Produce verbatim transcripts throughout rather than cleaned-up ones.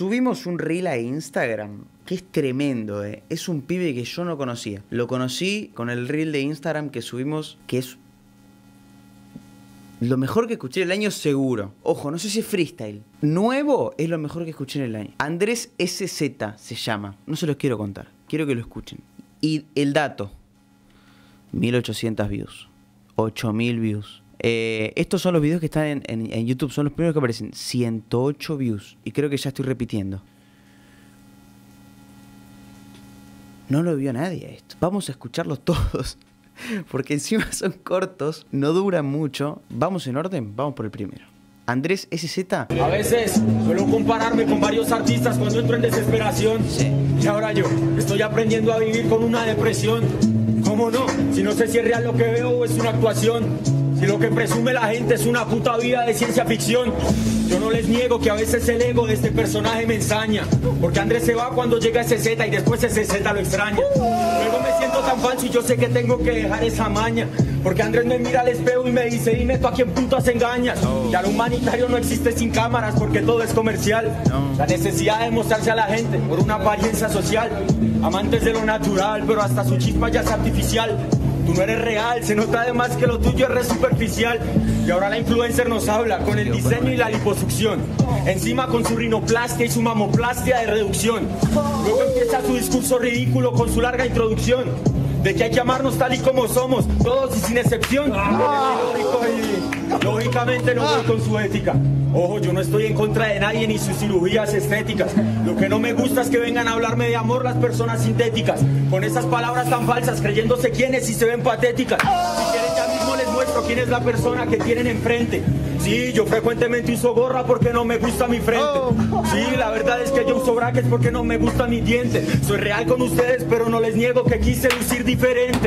Subimos un reel a Instagram que es tremendo, eh. Es un pibe que yo no conocía. Lo conocí con el reel de Instagram que subimos, que es lo mejor que escuché en el año seguro. Ojo, no sé si es freestyle. Nuevo es lo mejor que escuché en el año. Andrés S Z se llama. No se los quiero contar. Quiero que lo escuchen. Y el dato. mil ochocientas views. ocho mil views. Eh, estos son los videos que están en, en, en YouTube. Son los primeros que aparecen. ciento ocho views. Y creo que ya estoy repitiendo. No lo vio nadie esto. Vamos a escucharlos todos. Porque encima son cortos, no duran mucho. Vamos en orden, vamos por el primero. Andrés S Z. A veces suelo compararme con varios artistas cuando entro en desesperación. Sí. Y ahora yo estoy aprendiendo a vivir con una depresión. ¿Cómo no? Si no sé si es real lo que veo o es una actuación. Si lo que presume la gente es una puta vida de ciencia ficción. Yo no les niego que a veces el ego de este personaje me ensaña. Porque Andrés se va cuando llega ese Z y después ese Z lo extraña. Luego me siento tan falso y yo sé que tengo que dejar esa maña. Porque Andrés me mira al espejo y me dice, dime tú a quién putas engañas. No. Ya lo humanitario no existe sin cámaras porque todo es comercial. No. La necesidad de mostrarse a la gente por una apariencia social. Amantes de lo natural, pero hasta su chispa ya es artificial. Tú no eres real, se nota además que lo tuyo es re superficial. Y ahora la influencer nos habla con el diseño y la liposucción. Encima con su rinoplastia y su mamoplastia de reducción. Luego empieza su discurso ridículo con su larga introducción. De que hay que amarnos tal y como somos, todos y sin excepción. Y, lógicamente no voy con su ética. Ojo, yo no estoy en contra de nadie ni sus cirugías estéticas. Lo que no me gusta es que vengan a hablarme de amor las personas sintéticas. Con esas palabras tan falsas, creyéndose quiénes y se ven patéticas. Si quieren ya mismo les muestro quién es la persona que tienen enfrente. Sí, yo frecuentemente uso gorra porque no me gusta mi frente. Sí, la verdad es que yo uso brackets porque no me gustan mis dientes. Soy real con ustedes, pero no les niego que quise lucir diferente.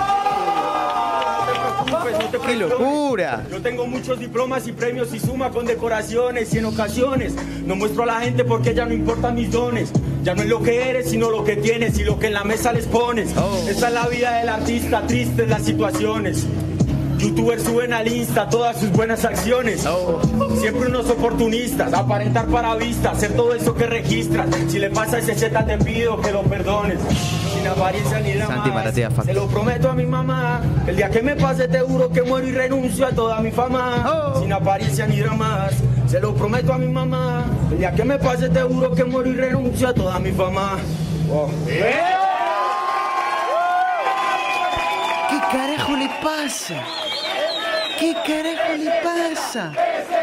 ¡Qué locura! Yo tengo muchos diplomas y premios y suma con decoraciones y en ocasiones no muestro a la gente porque ya no importan mis dones. Ya no es lo que eres, sino lo que tienes y lo que en la mesa les pones. Oh. Esta es la vida del artista, tristes las situaciones. Youtubers suben al Insta todas sus buenas acciones. Oh. Siempre unos oportunistas, aparentar para vista, hacer todo eso que registras. Si le pasa a ese Z te pido que lo perdones. Sin apariencia ni dramas, se lo prometo a mi mamá. El día que me pase te juro que muero y renuncio a toda mi fama. Oh. Sin apariencia ni dramas, se lo prometo a mi mamá. El día que me pase te juro que muero y renuncio a toda mi fama. Oh. ¡Eh! ¿Qué carajo le pasa? ¿Qué carajo le pasa?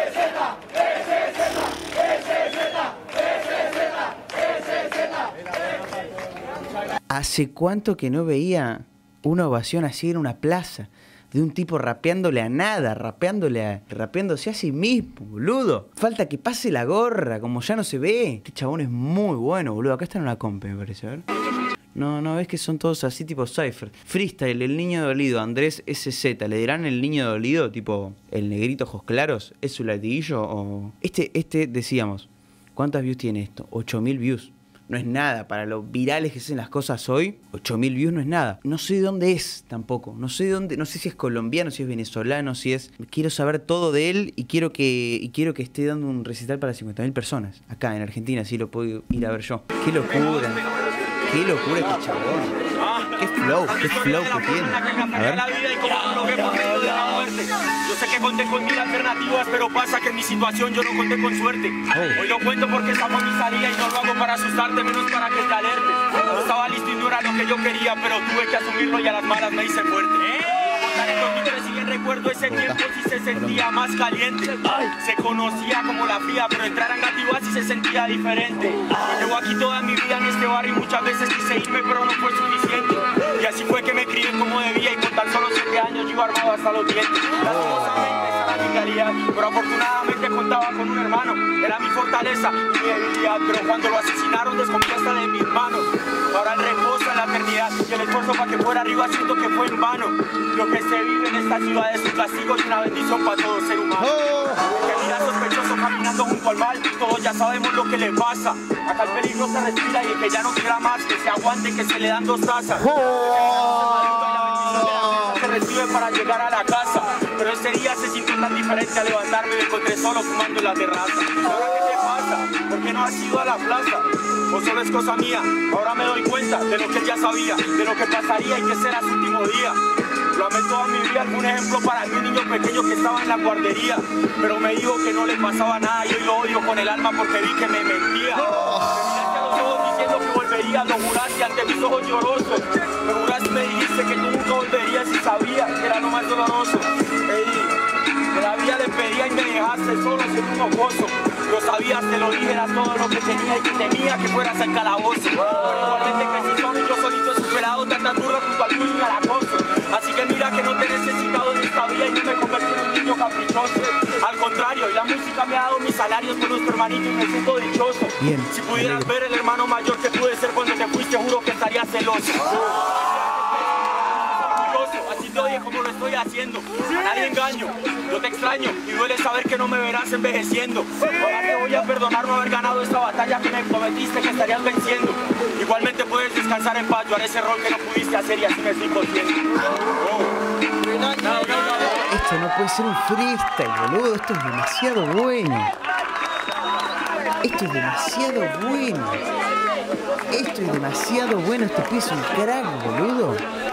¿Hace cuánto que no veía una ovación así en una plaza? De un tipo rapeándole a nada, rapeándole a, rapeándose a sí mismo, boludo. Falta que pase la gorra, como ya no se ve. Este chabón es muy bueno, boludo. Acá está en una compa, me parece, a ver. No, no, es que son todos así tipo Cypher. Freestyle, el niño dolido, Andrés S Z. ¿Le dirán el niño dolido, tipo el negrito ojos claros? ¿Es su latiguillo o...? Este, este, decíamos, ¿cuántas views tiene esto? ocho mil views. No es nada, para lo virales que hacen las cosas hoy, ocho mil views no es nada. No sé de dónde es tampoco, no sé de dónde, no sé si es colombiano, si es venezolano, si es... Quiero saber todo de él y quiero que, y quiero que esté dando un recital para cincuenta mil personas. Acá en Argentina, así lo puedo ir a ver yo. ¡Qué locura! ¡Qué locura este chabón! ¡Qué flow! ¡Qué flow que tiene! A ver. Yo sé que conté con mil alternativas, pero pasa que en mi situación yo no conté con suerte. Oh. Hoy lo cuento porque esa fue mi salida y no lo hago para asustarte, menos para que te alertes. No estaba listo y no era lo que yo quería, pero tuve que asumirlo y a las malas me hice fuerte. En dos mil tres y recuerdo ese tiempo sí se sentía más caliente. Se conocía como la fría, pero entrar en Gativas sí se sentía diferente. Yo llevo aquí toda mi vida en este barrio y muchas veces quise irme, pero no fue suficiente. Y así fue que me crié como debía y con tan solo siete años yo iba armado hasta los dientes. Lastimosamente esa era mi realidad, pero afortunadamente contaba con un hermano. Era mi fortaleza y mi debilidad, pero cuando lo asesinaron desconfié hasta de mis manos. Ahora el reposo en la eternidad y el esfuerzo para que fuera arriba siento que fue en vano. Lo que se vive en esta ciudad es un castigo y una bendición para todo ser humano. Que mira sospechoso caminando junto al mal, todos ya sabemos lo que le pasa. Acá el peligro se respira y el que ya no quiera más, que se aguante, que se le dan dos tazas. Se recibe para llegar a la casa, pero ese día se sintió tan diferente al levantarme y me encontré solo fumando en la terraza. ¿Ahora qué te pasa? pasa? ¿Por qué no has ido a la plaza? O solo es cosa mía, ahora me doy cuenta de lo que él ya sabía, de lo que pasaría y que será su último día. Lo amé toda mi vida, algún ejemplo para mí, un niño pequeño que estaba en la guardería. Pero me dijo que no le pasaba nada y hoy lo odio con el alma porque vi que me mentía. Me miraste a los ojos diciendo que volvería, lo juraste ante mis ojos llorosos. Me juraste y me dijiste que tú nunca volverías y sabía que era lo más doloroso. Ey, que la vida le pedía y me dejaste solo sin un mocoso. Lo sabías, te lo dije, era todo lo que tenía y que temía que fueras al calabozo. Pero igualmente crecí solo y yo solito he superado tantas duras junto al tuyo y calabozo. Así que mira que no te he necesitado en esta vida y no me convertí en un niño caprichoso. Al contrario, y la música me ha dado mis salarios con nuestro hermanito y me siento dichoso. Bien. Si pudieras ver el hermano mayor que pude ser cuando te fuiste, juro que estaría celoso. Así te oye como lo estoy haciendo. A nadie engaño, yo te extraño y duele saber que no me verás envejeciendo. Ahora te voy a perdonar no haber ganado esta batalla que me prometiste que estarías venciendo. Igualmente puedes descansar en paz, yo haré ese rol que no pudiste hacer y así me estoy consciente. Oh. No, no, no, no. Esto no puede ser un freestyle, boludo. Esto es demasiado bueno. Esto es demasiado bueno. Esto es demasiado bueno. Este pibe es un crack, boludo.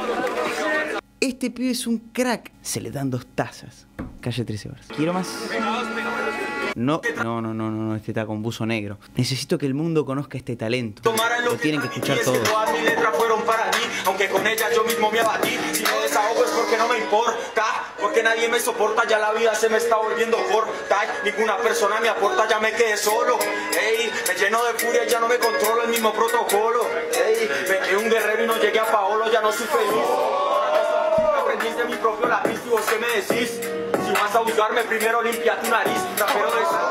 Este pibe es un crack. Se le dan dos tazas. Calle trece horas. ¿Quiero más? No, no, no, no, no, este está con buzo negro. Necesito que el mundo conozca este talento. Lo tienen que escuchar todos. Mis letras fueron para ti, aunque con ellas yo mismo me abatí. Si no desahogo es porque no me importa, porque nadie me soporta, ya la vida se me está volviendo corta. Ninguna persona me aporta, ya me quedé solo. Ey, me lleno de furia, ya no me controlo el mismo protocolo. Ey, me quedé un guerrero y no llegué a Paolo, ya no soy feliz. Aprendí de mi propio lápiz y vos qué me decís. Si vas a buscarme, primero limpia tu nariz. Rapero de esa,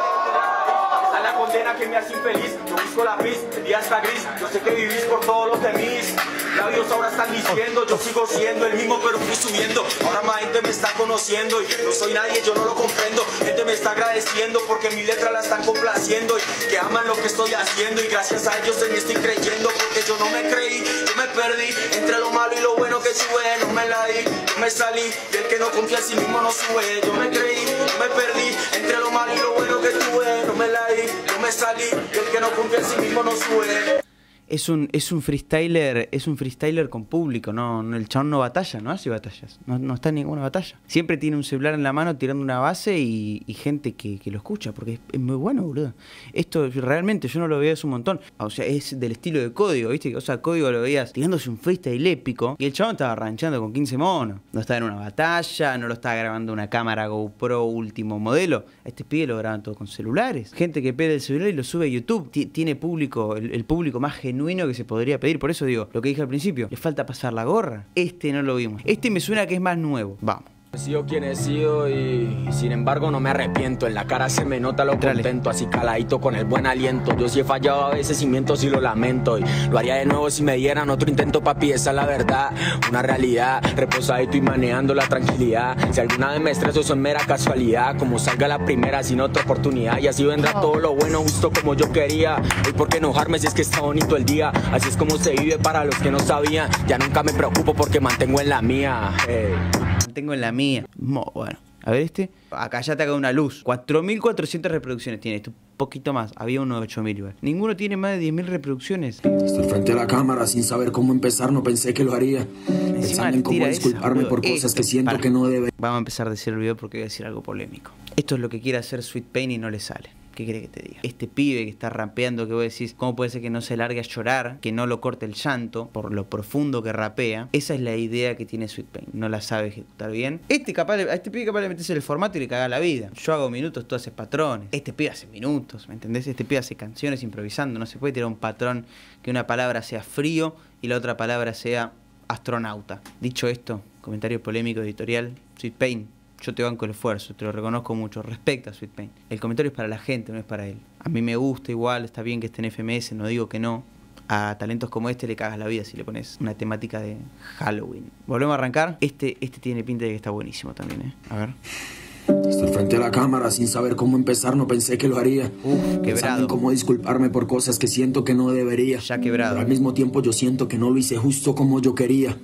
esa es la condena que me hace infeliz. Yo busco la pis, el día está gris. Yo sé que vivís por todos los de mis labios ahora están diciendo. Yo sigo siendo el mismo pero fui subiendo. Ahora más gente me está conociendo y no soy nadie, yo no lo comprendo. Gente me está agradeciendo porque mis letras la están complaciendo y que aman lo que estoy haciendo. Y gracias a ellos en mí estoy creyendo porque yo no me creí, yo me perdí entre lo malo y lo bueno que sube. No me la di, yo me salí y el que no confía en sí mismo no sube. Yo me creí, yo me perdí entre lo malo y lo bueno que tuve. No me la di, yo me salí y el que no confía en sí mismo no sube. Es un, es un freestyler, es un freestyler con público, no, no, el chabón no batalla, no hace batallas, no, no está en ninguna batalla. Siempre tiene un celular en la mano tirando una base y, y gente que, que lo escucha, porque es, es muy bueno, boludo. Esto realmente yo no lo veía hace un montón. O sea, es del estilo de Código, ¿viste? O sea, Código lo veías tirándose un freestyle épico y el chabón estaba ranchando con quince monos. No estaba en una batalla, no lo estaba grabando una cámara GoPro último modelo. A este pibe lo graban todo con celulares. Gente que pide el celular y lo sube a YouTube. T tiene público, el, el público más genuino que se podría pedir. Por eso digo, lo que dije al principio, le falta pasar la gorra. Este no lo vimos. Este me suena que es más nuevo. Vamos. He sido quien he sido y, y sin embargo no me arrepiento. En la cara se me nota lo Entrale. contento, así caladito con el buen aliento. Yo sí he fallado a veces y miento si lo lamento. Y lo haría de nuevo si me dieran otro intento, papi, esa es la verdad. Una realidad, reposadito y manejando la tranquilidad. Si alguna vez me estreso eso es mera casualidad. Como salga la primera sin otra oportunidad. Y así vendrá todo lo bueno justo como yo quería. Hoy por qué enojarme si es que está bonito el día. Así es como se vive para los que no sabían. Ya nunca me preocupo porque mantengo en la mía. Hey. Tengo en la mía. Bueno, a ver este. Acá ya te haga una luz. cuatro mil cuatrocientas reproducciones tiene esto. Un poquito más. Había uno de ocho mil igual. Ninguno tiene más de diez mil reproducciones. Estoy frente a la cámara sin saber cómo empezar. No pensé que lo haría. Pensando en cómo disculparme esa, por cosas esto, que siento para. que no debe. Vamos a empezar a decir el video porque voy a decir algo polémico. Esto es lo que quiere hacer Sweet Pain y no le sale. ¿Qué crees que te diga? Este pibe que está rapeando, que vos decís, ¿cómo puede ser que no se largue a llorar? Que no lo corte el llanto por lo profundo que rapea. Esa es la idea que tiene Sweet Pain. No la sabe ejecutar bien. Este capaz, a este pibe capaz de meterse en el formato y le caga la vida. Yo hago minutos, tú haces patrones. Este pibe hace minutos, ¿me entendés? Este pibe hace canciones improvisando. No se puede tirar un patrón que una palabra sea frío y la otra palabra sea astronauta. Dicho esto, comentario polémico editorial, Sweet Pain. Yo te banco el esfuerzo, te lo reconozco mucho. Respecta a Sweet Pain. El comentario es para la gente, no es para él. A mí me gusta igual, está bien que esté en F M S, no digo que no. A talentos como este le cagas la vida si le pones una temática de Halloween. Volvemos a arrancar. Este, este tiene pinta de que está buenísimo también, ¿eh? A ver. Estoy frente a la cámara sin saber cómo empezar, no pensé que lo haría. Uf, Pensando en cómo disculparme por cosas que siento que no debería. Ya quebrado. Pero al mismo tiempo yo siento que no lo hice justo como yo quería.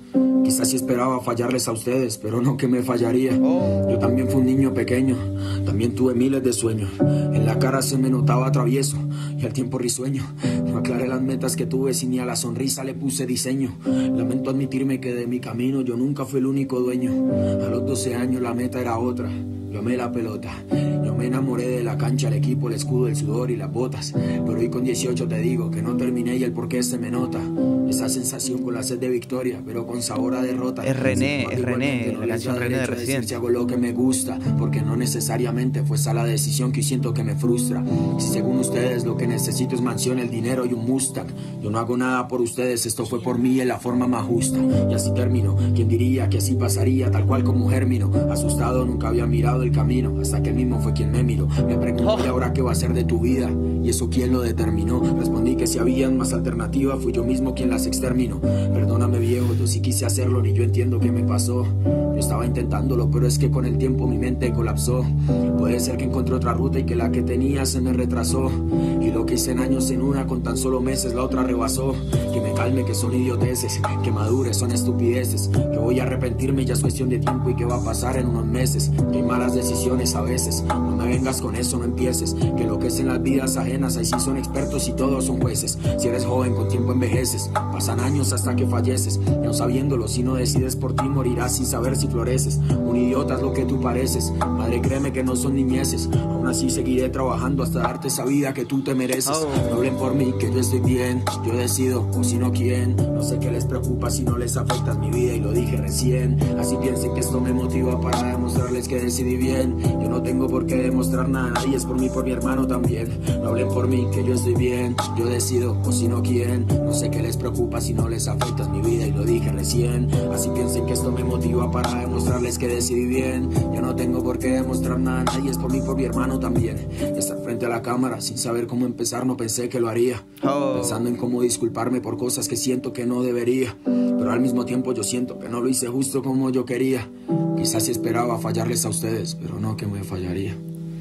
Quizás sí esperaba fallarles a ustedes, pero no que me fallaría. Yo también fui un niño pequeño, también tuve miles de sueños. En la cara se me notaba travieso y al tiempo risueño. No aclaré las metas que tuve, si ni a la sonrisa le puse diseño. Lamento admitirme que de mi camino yo nunca fui el único dueño. A los doce años la meta era otra. Yo amé la pelota, yo me enamoré de la cancha, el equipo, el escudo, el sudor y las botas. Pero hoy con dieciocho te digo que no terminé y el porqué se me nota. Esa sensación con la sed de victoria, pero con sabor a derrota. Es René, es René, la canción René de Residente. Si hago lo que me gusta, porque no necesariamente fue esa la decisión que hoy siento que me frustra. Si según ustedes lo que necesito es mansión, el dinero y un Mustang, yo no hago nada por ustedes, esto fue por mí en la forma más justa. Y así termino, ¿quién diría que así pasaría? Tal cual como Gérmino, asustado nunca había mirado el camino, hasta que él mismo fue quien me miró. Me pregunté oh. ¿y ahora qué va a ser de tu vida? Y eso quién lo determinó. Respondí que si habían más alternativas, fui yo mismo quien las exterminó. Perdóname viejo, yo sí quise hacerlo, ni yo entiendo qué me pasó. Yo estaba intentándolo, pero es que con el tiempo mi mente colapsó. Puede ser que encontré otra ruta y que la que tenía se me retrasó. Y lo que hice en años en una, con tan solo meses la otra rebasó. Que me calme que son idioteces, que madure son estupideces. Que voy a arrepentirme ya es cuestión de tiempo y que va a pasar en unos meses. Que hay malas decisiones a veces, no me vengas con eso, no empieces. Que lo que es en las vidas ajenas, ahí sí son expertos y todos son jueces. Si eres joven con tiempo envejeces, pasan años hasta que falleces. Y aun sabiéndolo, si no decides por ti morirás sin saber si floreces. Un idiota es lo que tú pareces, madre créeme que no son niñeces. Aún así seguiré trabajando hasta darte esa vida que tú te mereces. No hablen por mí que yo estoy bien, yo decido, o si no quién. No sé qué les preocupa si no les afectas mi vida y lo dije recién. Así piensen que esto me motiva para demostrarles que decidí bien. Yo no tengo por qué demostrar nada a nadie, es por mí, por mi hermano también. No hablen por mí que yo estoy bien, yo decido, o si no quién. No sé qué les preocupa si no les afectas mi vida y lo dije recién. Así piensen que esto me motiva para demostrarles que decidí bien. Yo no tengo por qué demostrar nada a nadie, es por mí, por mi hermano también. Estar frente a la cámara sin saber cómo empezar no pensé que lo haría. Oh. Pensando en cómo disculparme por cosas que siento que no debería. Pero al mismo tiempo yo siento que no lo hice justo como yo quería. Quizás sí esperaba fallarles a ustedes, pero no que me fallaría.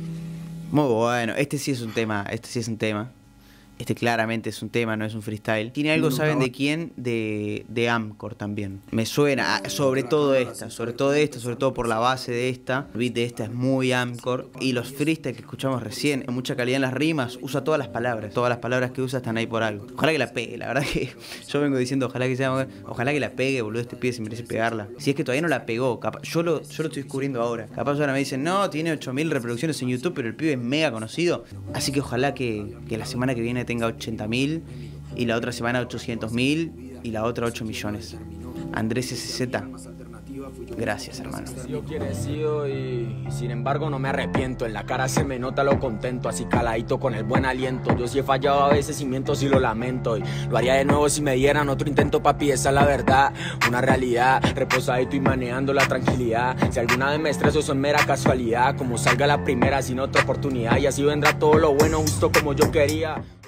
Muy bueno, este sí es un tema, este sí es un tema. Este claramente es un tema, no es un freestyle. Tiene algo, ¿saben de quién? De, de Amcor también. Me suena, sobre todo esta, sobre todo esta, sobre todo por la base de esta. El beat de esta es muy Amcor. Y los freestyles que escuchamos recién, mucha calidad en las rimas, usa todas las palabras. Todas las palabras que usa están ahí por algo. Ojalá que la pegue, la verdad que yo vengo diciendo ojalá que sea, ojalá que la pegue, boludo, este pibe se merece pegarla. Si es que todavía no la pegó, capaz, yo, lo, yo lo estoy descubriendo ahora. Capaz ahora me dicen, no, tiene ocho mil reproducciones en YouTube, pero el pibe es mega conocido. Así que ojalá que, que la semana que viene tenga ochenta mil y la otra semana ochocientos mil y la otra ocho millones. Andrés S Z, gracias hermano. Yo crecido y, y sin embargo no me arrepiento. En la cara se me nota lo contento, así caladito con el buen aliento. Yo sí he fallado a veces y miento si lo lamento. Y lo haría de nuevo si me dieran otro intento, papi, esa es la verdad. Una realidad, reposadito y manejando la tranquilidad. Si alguna vez me estreso son mera casualidad. Como salga la primera sin otra oportunidad. Y así vendrá todo lo bueno justo como yo quería.